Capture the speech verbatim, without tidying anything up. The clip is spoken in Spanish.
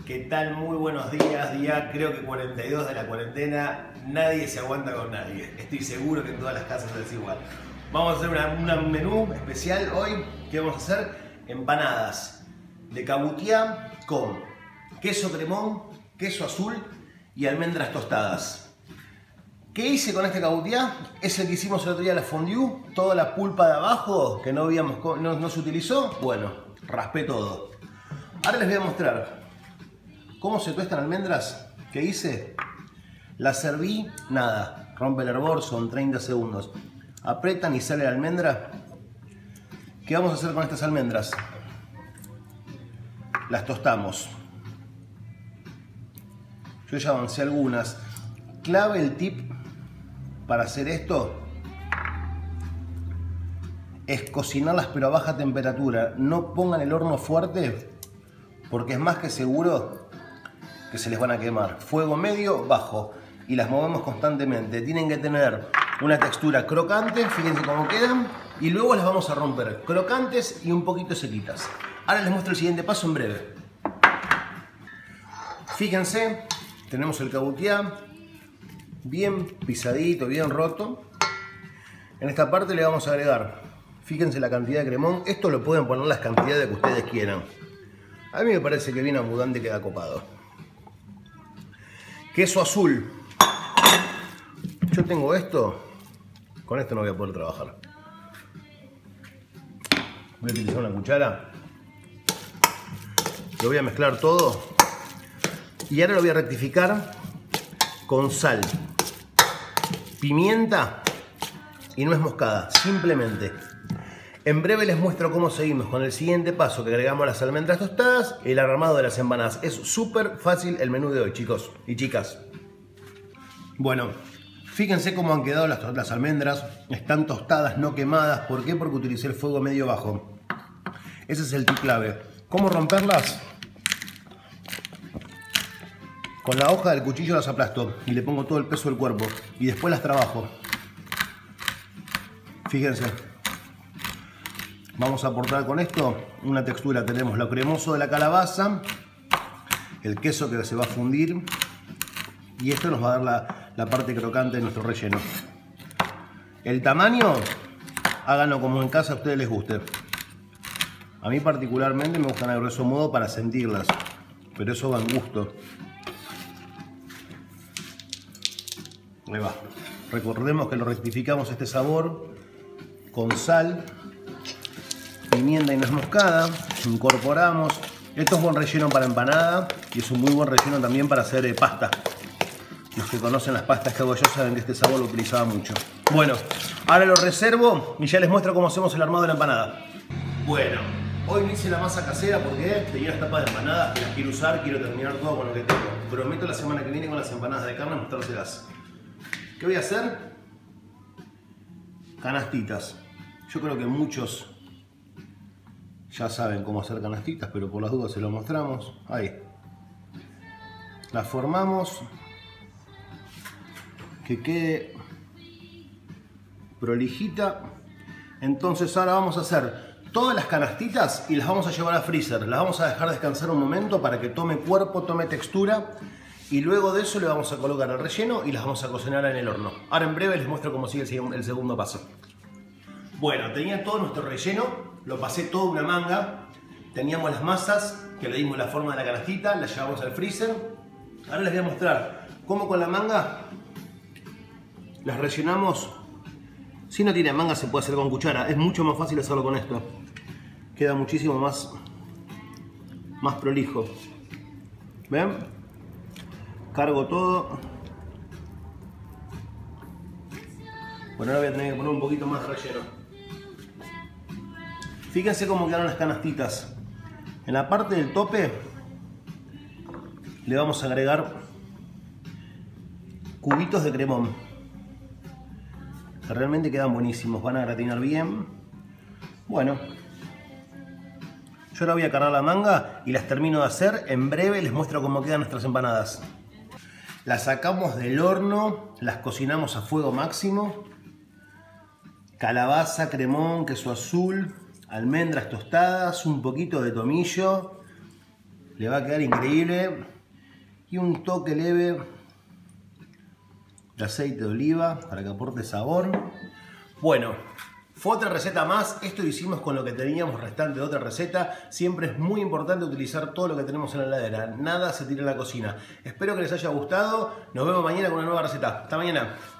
¿Qué tal? Muy buenos días, día creo que cuarenta y dos de la cuarentena. Nadie se aguanta con nadie. Estoy seguro que en todas las casas es igual. Vamos a hacer una, una menú especial hoy. ¿Qué vamos a hacer? Empanadas de cabutiá con queso cremón, queso azul y almendras tostadas. ¿Qué hice con este cabutiá? Es el que hicimos el otro día, la fondue. Toda la pulpa de abajo que no, habíamos, no, no se utilizó. Bueno, raspé todo. Ahora les voy a mostrar cómo se tuestan almendras. ¿Qué hice? Las serví, nada, rompe el hervor, son treinta segundos. Apretan y sale la almendra. ¿Qué vamos a hacer con estas almendras? Las tostamos. Yo ya avancé algunas. Clave el tip para hacer esto es cocinarlas pero a baja temperatura. No pongan el horno fuerte porque es más que seguro que se les van a quemar. Fuego medio, bajo, y las movemos constantemente. Tienen que tener una textura crocante, fíjense cómo quedan, y luego las vamos a romper crocantes y un poquito sequitas. Ahora les muestro el siguiente paso en breve. Fíjense, tenemos el cabutiá bien pisadito, bien roto. En esta parte le vamos a agregar, fíjense la cantidad de cremón. Esto lo pueden poner las cantidades que ustedes quieran. A mí me parece que bien abundante, queda copado. Queso azul. Yo tengo esto. Con esto no voy a poder trabajar. Voy a utilizar una cuchara. Lo voy a mezclar todo. Y ahora lo voy a rectificar con sal, pimienta y nuez moscada. Simplemente. En breve les muestro cómo seguimos con el siguiente paso, que agregamos las almendras tostadas y el armado de las empanadas. Es súper fácil el menú de hoy, chicos y chicas. Bueno, fíjense cómo han quedado las, las almendras. Están tostadas, no quemadas. ¿Por qué? Porque utilicé el fuego medio bajo. Ese es el tip clave. ¿Cómo romperlas? Con la hoja del cuchillo las aplasto y le pongo todo el peso del cuerpo. Y después las trabajo. Fíjense. Vamos a aportar con esto una textura. Tenemos lo cremoso de la calabaza, el queso que se va a fundir, y esto nos va a dar la, la parte crocante de nuestro relleno. El tamaño, háganlo como en casa a ustedes les guste. A mí particularmente me gustan a grueso modo para sentirlas, pero eso va en gusto. Ahí va. Recordemos que lo rectificamos este sabor con sal, pimienta y nuez moscada. Incorporamos. Esto es buen relleno para empanada y es un muy buen relleno también para hacer eh, pasta. Los que conocen las pastas que hago yo saben que este sabor lo utilizaba mucho. Bueno, ahora lo reservo y ya les muestro cómo hacemos el armado de la empanada. Bueno, hoy me hice la masa casera porque tenía las tapas de empanadas que las quiero usar, quiero terminar todo con lo que tengo. Prometo la semana que viene con las empanadas de carne mostrárselas. ¿Qué voy a hacer? Canastitas. Yo creo que muchos ya saben cómo hacer canastitas, pero por las dudas se lo mostramos. Ahí. Las formamos. Que quede prolijita. Entonces ahora vamos a hacer todas las canastitas y las vamos a llevar a freezer. Las vamos a dejar descansar un momento para que tome cuerpo, tome textura. Y luego de eso le vamos a colocar el relleno y las vamos a cocinar en el horno. Ahora en breve les muestro cómo sigue el segundo paso. Bueno, tenía todo nuestro relleno, lo pasé todo una manga. Teníamos las masas, que le dimos la forma de la canastita, las llevamos al freezer. Ahora les voy a mostrar cómo con la manga las rellenamos. Si no tiene manga se puede hacer con cuchara, es mucho más fácil hacerlo con esto. Queda muchísimo más, más prolijo. ¿Ven? Cargo todo. Bueno, ahora voy a tener que poner un poquito más de relleno. Fíjense cómo quedaron las canastitas. En la parte del tope le vamos a agregar cubitos de cremón. Que realmente quedan buenísimos, van a gratinar bien. Bueno, yo ahora voy a cargar la manga y las termino de hacer. En breve les muestro cómo quedan nuestras empanadas. Las sacamos del horno, las cocinamos a fuego máximo. Calabaza, cremón, queso azul, almendras tostadas, un poquito de tomillo, le va a quedar increíble. Y un toque leve de aceite de oliva para que aporte sabor. Bueno, fue otra receta más. Esto lo hicimos con lo que teníamos restante de otra receta. Siempre es muy importante utilizar todo lo que tenemos en la heladera. Nada se tira en la cocina. Espero que les haya gustado. Nos vemos mañana con una nueva receta. Hasta mañana.